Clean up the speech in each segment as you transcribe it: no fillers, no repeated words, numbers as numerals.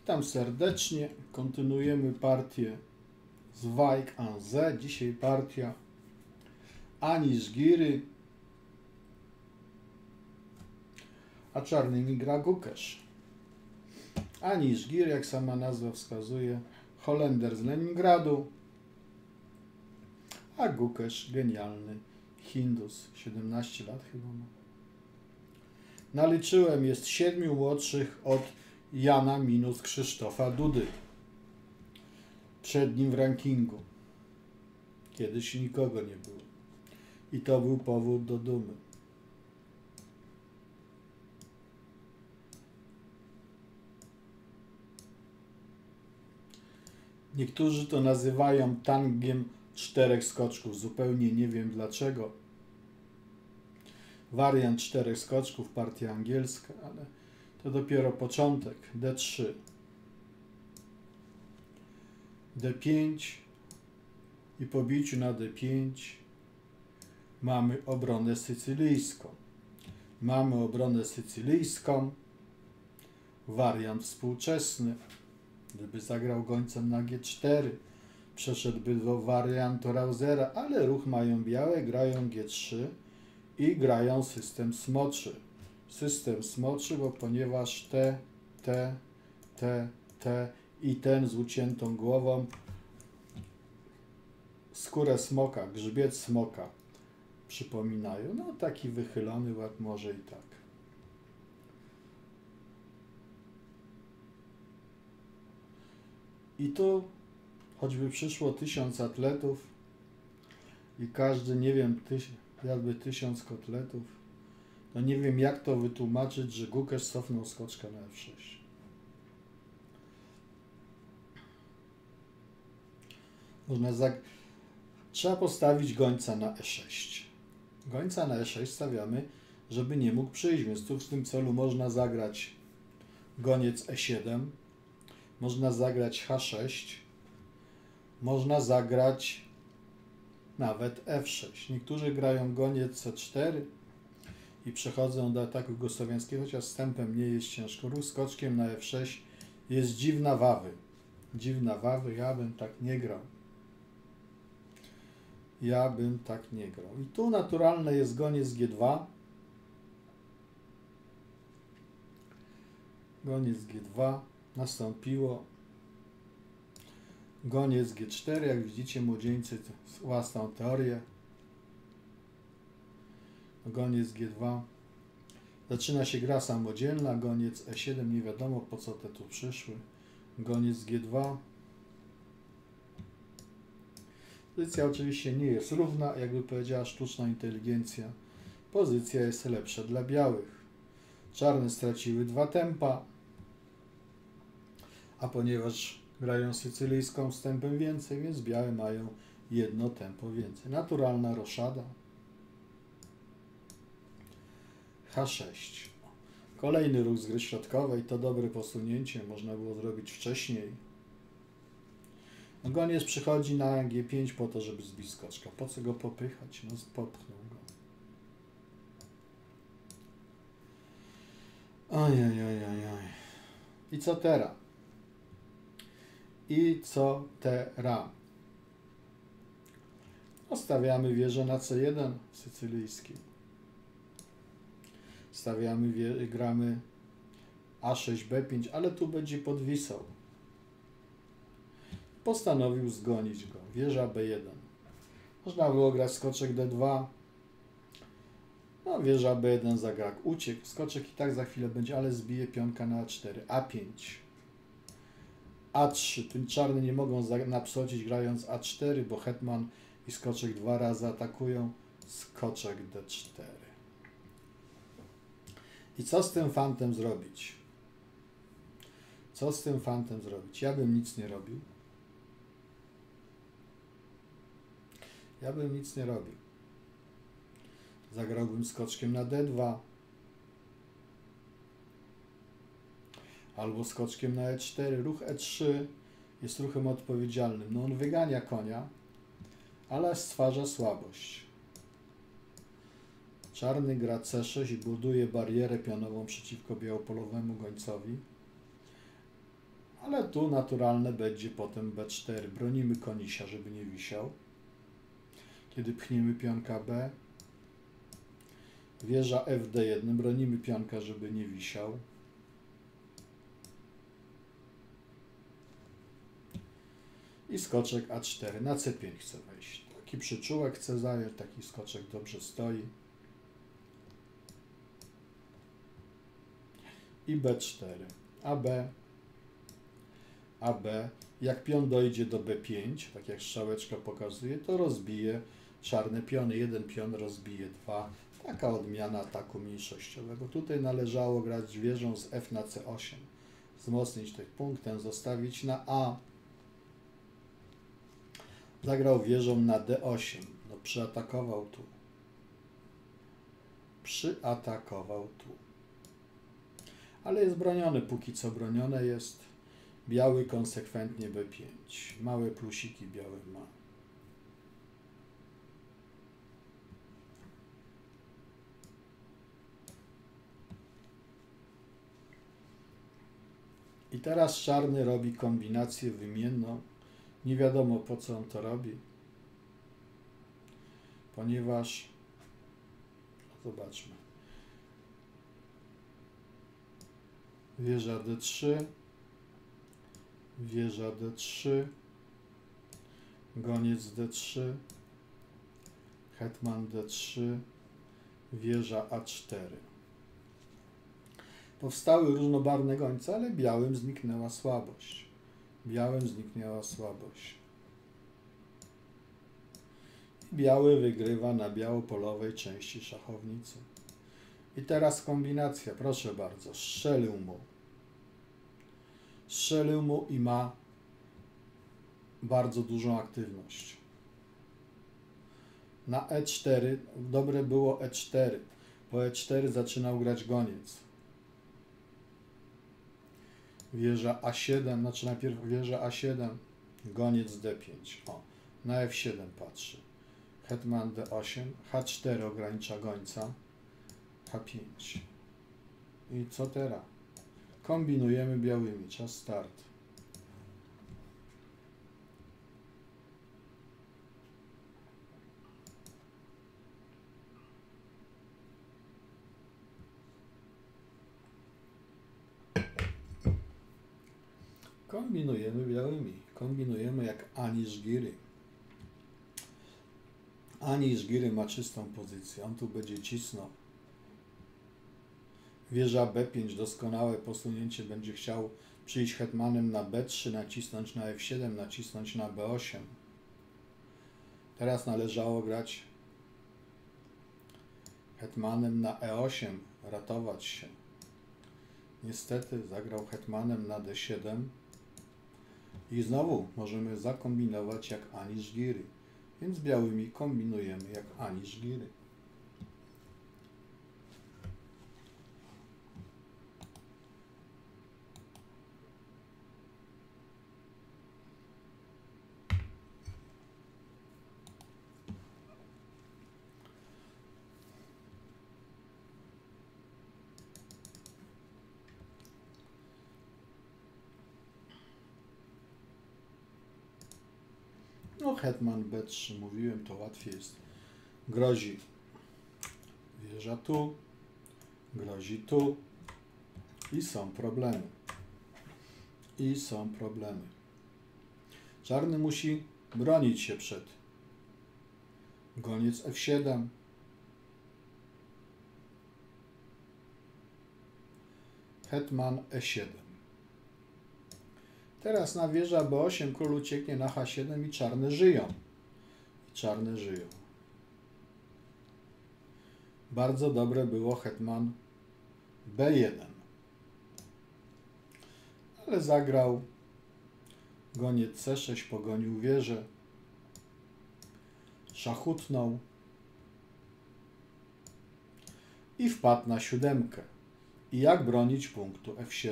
Witam serdecznie. Kontynuujemy partię Zweig an See. Dzisiaj partia Anisz Giry, a czarnymi gra Gukesz. Anisz Gir, jak sama nazwa wskazuje, Holender z Leningradu, a Gukesz genialny Hindus, 17 lat chyba ma. Naliczyłem, jest 7 młodszych od Jana minus Krzysztofa Dudy. Przed nim w rankingu. Kiedyś nikogo nie było. I to był powód do dumy. Niektórzy to nazywają tangiem 4 skoczków. Zupełnie nie wiem dlaczego. Wariant 4 skoczków, partia angielska, ale to dopiero początek. D3, D5 i po biciu na D5 mamy obronę sycylijską. Mamy obronę sycylijską, wariant współczesny. Gdyby zagrał gońcem na G4, przeszedłby do wariantu Rausera, ale ruch mają białe, grają G3 i grają system smoczy. System smoczy, bo ponieważ T i ten z uciętą głową, skórę smoka, grzbiet smoka przypominają. No taki wychylony ład może i tak. I tu choćby przyszło 1000 atletów i każdy, nie wiem, jadłby 1000 kotletów, to nie wiem, jak to wytłumaczyć, że Gukesz cofnął skoczka na F6. Trzeba postawić gońca na E6. Gońca na E6 stawiamy, żeby nie mógł przyjść, więc tu w tym celu można zagrać goniec E7, można zagrać H6, można zagrać nawet F6. Niektórzy grają goniec C4 i przechodzą do ataku jugosłowiańskiego, chociaż wstępem nie jest ciężko. Ruch skoczkiem na F6 jest dziwna wawy. Dziwna wawy, ja bym tak nie grał. Ja bym tak nie grał. I tu naturalne jest goniec G2. Goniec G2 nastąpiło. Goniec G4, jak widzicie, młodzieńcy własną teorię. Goniec G2. Zaczyna się gra samodzielna. Goniec E7, nie wiadomo po co te tu przyszły. Goniec G2. Pozycja oczywiście nie jest równa, jakby powiedziała sztuczna inteligencja. Pozycja jest lepsza dla białych. Czarne straciły 2 tempa, a ponieważ grają sycylijską z tempem więcej, więc białe mają 1 tempo więcej. Naturalna roszada. H6. Kolejny ruch z gry środkowej, to dobre posunięcie, można było zrobić wcześniej. Goniec przychodzi na G5 po to, żeby zbić skoczka. Po co go popychać? No popchnął go. Ojej. I co teraz? Stawiamy wieżę na C1 sycylijski. Gramy A6, B5, ale tu będzie podwisał. Postanowił zgonić go. Wieża B1. Można było grać skoczek D2. No, wieża B1 zagra. Uciekł. Skoczek i tak za chwilę będzie, ale zbije pionka na A4. A5. A3. Tym czarny nie mogą napsocić grając A4, bo hetman i skoczek 2 razy atakują. Skoczek D4. I co z tym fantem zrobić? Co z tym fantem zrobić? Ja bym nic nie robił. Ja bym nic nie robił. Zagrałbym skoczkiem na D2. Albo skoczkiem na E4. Ruch E3 jest ruchem odpowiedzialnym. No on wygania konia, ale stwarza słabość. Czarny gra C6 i buduje barierę pionową przeciwko białopolowemu gońcowi. Ale tu naturalne będzie potem B4. Bronimy konisia, żeby nie wisiał. Kiedy pchniemy pionka B, wieża FD1, bronimy pionka, żeby nie wisiał. I skoczek A4. Na C5 chcę wejść. Taki przyczółek chcę zająć, taki skoczek dobrze stoi. I B4. AB. Jak pion dojdzie do B5, tak jak strzałeczka pokazuje, to rozbije czarne piony. Jeden pion rozbije dwa. Taka odmiana ataku mniejszościowego. Tutaj należało grać wieżą z F na C8. Wzmocnić ten punktem, zostawić na A. Zagrał wieżą na D8. No, przyatakował tu. Przyatakował tu. Ale jest broniony, póki co bronione jest. Biały konsekwentnie B5. Małe plusiki biały ma. I teraz czarny robi kombinację wymienną. Nie wiadomo, po co on to robi. Ponieważ, zobaczmy, wieża D3, wieża D3, goniec D3, hetman D3, wieża A4. Powstały różnobarwne gońce, ale białym zniknęła słabość. Białym zniknęła słabość. Biały wygrywa na białopolowej części szachownicy. I teraz kombinacja, proszę bardzo, strzelił mu. Strzelił mu i ma bardzo dużą aktywność. Na E4, dobre było E4. Po E4 zaczynał grać goniec. Wieża A7, znaczy najpierw wieża A7, goniec D5. O, na F7 patrzy. Hetman D8, H4 ogranicza gońca, H5. I co teraz? Kombinujemy białymi, czas start. Kombinujemy białymi. Kombinujemy jak Anish Giri. Anish Giri ma czystą pozycję. On tu będzie cisnął. Wieża B5, doskonałe posunięcie. Będzie chciał przyjść hetmanem na B3, nacisnąć na F7, nacisnąć na B8. Teraz należało grać hetmanem na E8, ratować się. Niestety zagrał hetmanem na D7. I znowu możemy zakombinować jak Anish Giri. Więc białymi kombinujemy jak Anish Giri. No, hetman B3, mówiłem, to łatwiej jest. Grozi wieża tu, grozi tu i są problemy. I są problemy. Czarny musi bronić się przed. Goniec F7. Hetman E7. Teraz na wieża B8 król ucieknie na H7 i czarne żyją. Czarne żyją. Bardzo dobre było hetman B1. Ale zagrał goniec C6, pogonił wieżę. Szachutnął. I wpadł na 7. I jak bronić punktu F7?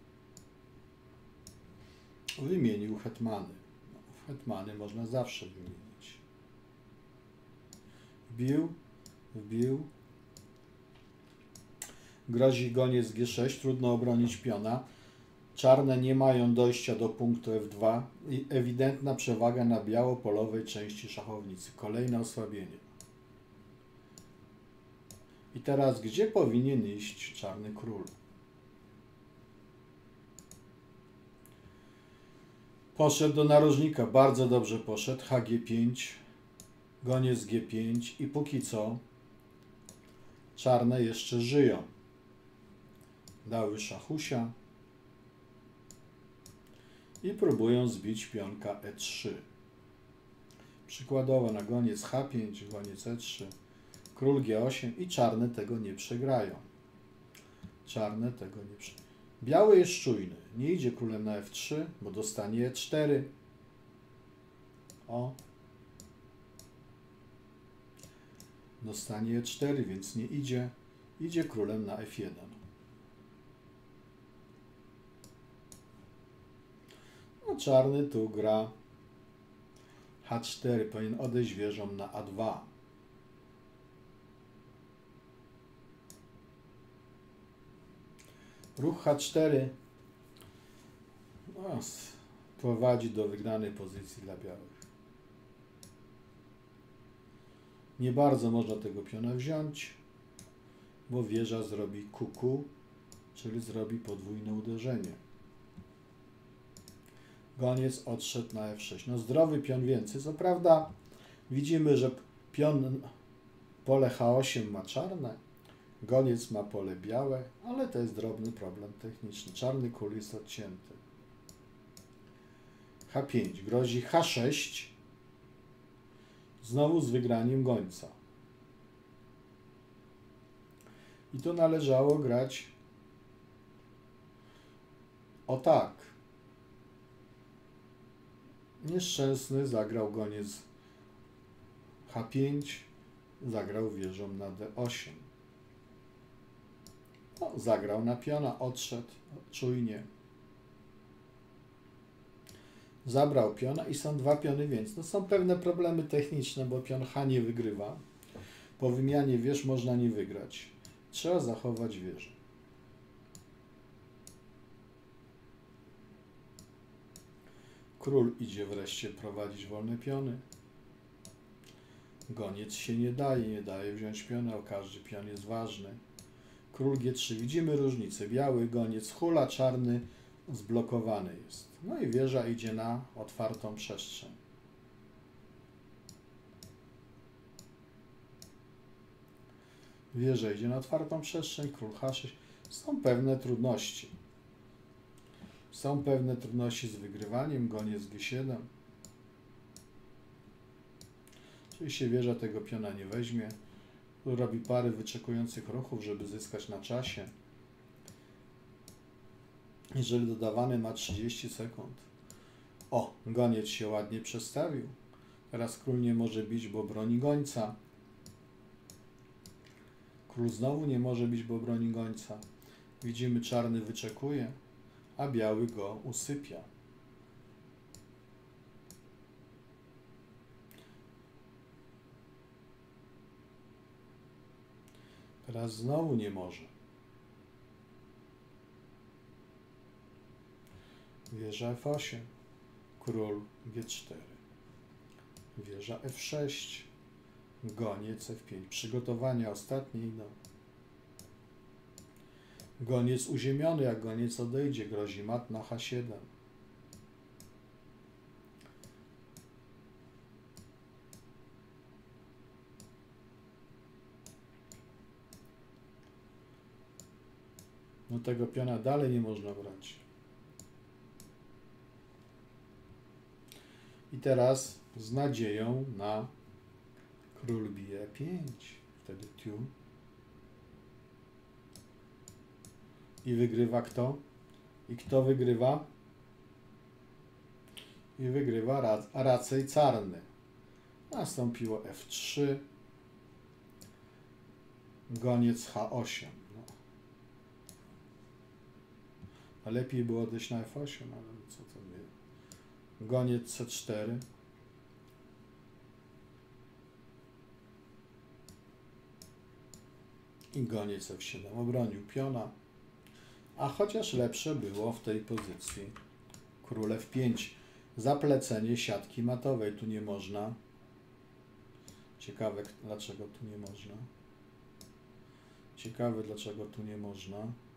Wymienił hetmany. No, hetmany można zawsze wymienić. Wbił. Grozi goniec G6, trudno obronić piona. Czarne nie mają dojścia do punktu F2 i ewidentna przewaga na biało-polowej części szachownicy. Kolejne osłabienie. I teraz gdzie powinien iść czarny król? Poszedł do narożnika, bardzo dobrze poszedł. HG5, goniec G5 i póki co czarne jeszcze żyją. Dały szachusia i próbują zbić pionka E3. Przykładowo na goniec H5, goniec E3, król G8 i czarne tego nie przegrają. Czarne tego nie przegrają. Biały jest czujny. Nie idzie królem na F3, bo dostanie E4. O. Dostanie E4, więc nie idzie. Idzie królem na F1. No, czarny tu gra H4. Powinien odejść wieżą na A2. Ruch H4 prowadzi do wygranej pozycji dla białych. Nie bardzo można tego piona wziąć, bo wieża zrobi kuku, czyli zrobi podwójne uderzenie. Goniec odszedł na F6. No zdrowy pion więcej. Co prawda widzimy, że pion pole H8 ma czarne, goniec ma pole białe, ale to jest drobny problem techniczny. Czarny król jest odcięty. H5 grozi H6, znowu z wygraniem gońca. I tu należało grać o tak. Nieszczęsny zagrał goniec H5, zagrał wieżą na D8. No, zagrał na piona, odszedł czujnie. Zabrał piona i są dwa piony więcej. No, są pewne problemy techniczne, bo pion H nie wygrywa. Po wymianie wież można nie wygrać. Trzeba zachować wieżę. Król idzie wreszcie prowadzić wolne piony. Goniec się nie daje wziąć piona, o każdy pion jest ważny. Król G3. Widzimy różnicę. Biały goniec hula, czarny zblokowany jest. No i wieża idzie na otwartą przestrzeń. Wieża idzie na otwartą przestrzeń, król H6. Są pewne trudności. Są pewne trudności z wygrywaniem. Goniec G7. Oczywiście wieża tego piona nie weźmie. Robi parę wyczekujących ruchów, żeby zyskać na czasie. Jeżeli dodawany ma 30 sekund. O, goniec się ładnie przestawił. Teraz król nie może bić, bo broni gońca. Król znowu nie może bić, bo broni gońca. Widzimy, czarny wyczekuje, a biały go usypia. Teraz znowu nie może. Wieża F8, król G4, wieża F6, goniec F5. Przygotowania ostatnie idą. Goniec uziemiony, jak goniec odejdzie, grozi mat na H7. No tego piona dalej nie można brać. I teraz z nadzieją na król bije E5. Wtedy tu. I wygrywa kto? I kto wygrywa? I wygrywa raczej czarny. Nastąpiło F3. Goniec H8. No. A lepiej było odejść na F8, ale co to wie. Goniec C4. I goniec F7. Obronił piona. A chociaż lepsze było w tej pozycji król F5. Zaplecenie siatki matowej. Tu nie można. Ciekawe, dlaczego tu nie można. Ciekawe, dlaczego tu nie można.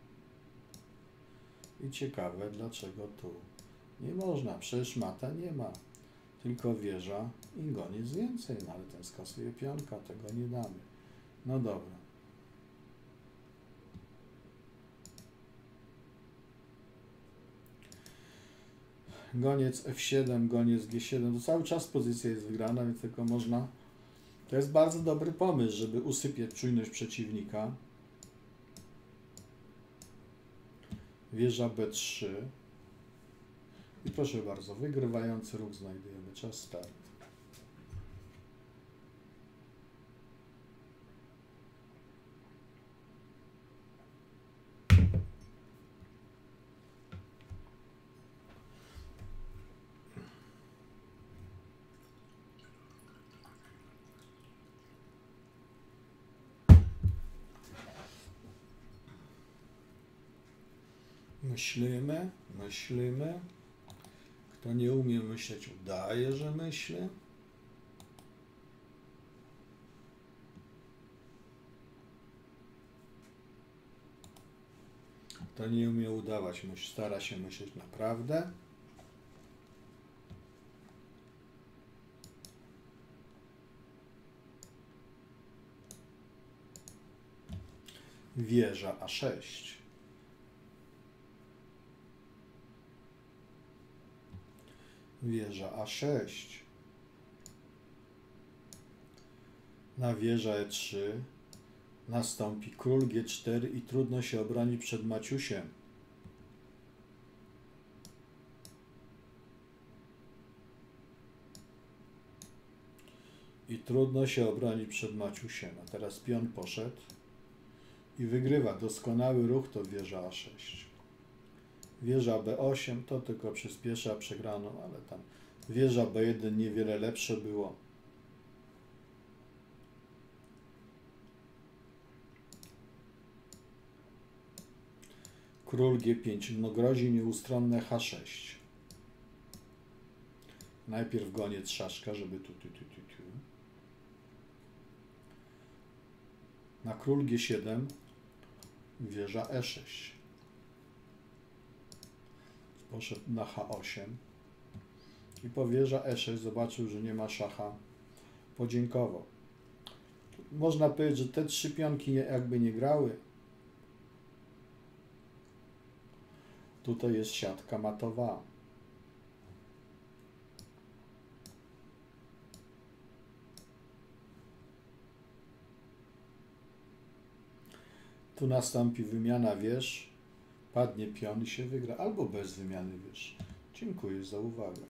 I ciekawe, dlaczego tu nie można. Przecież mata nie ma. Tylko wieża i goniec więcej. No ale ten skasuje pionka. Tego nie damy. No dobra. Goniec F7, goniec G7. To cały czas pozycja jest wygrana, więc tylko można... To jest bardzo dobry pomysł, żeby usypiać czujność przeciwnika. Wieża B3. I proszę bardzo, wygrywający ruch znajdujemy. Czas start. Myślimy, myślimy. Kto nie umie myśleć, udaje, że myśli. Kto nie umie udawać, stara się myśleć naprawdę. Wieża A6. Wieża A6. Na wieża E3 nastąpi król G4 i trudno się obronić przed Maciusiem. I trudno się obronić przed Maciusiem. A teraz pion poszedł i wygrywa. Doskonały ruch to wieża A6. Wieża B8 to tylko przyspiesza przegraną, ale tam wieża B1 niewiele lepsze było. Król G5. No grozi nieustronne H6. Najpierw goniec szaszka, żeby tu. Na król G7 wieża E6. Poszedł na H8 i po wieża E6 zobaczył, że nie ma szacha. Podziękował. Można powiedzieć, że te trzy pionki jakby nie grały. Tutaj jest siatka matowa. Tu nastąpi wymiana wież, padnie pion i się wygra, albo bez wymiany wież. Dziękuję za uwagę.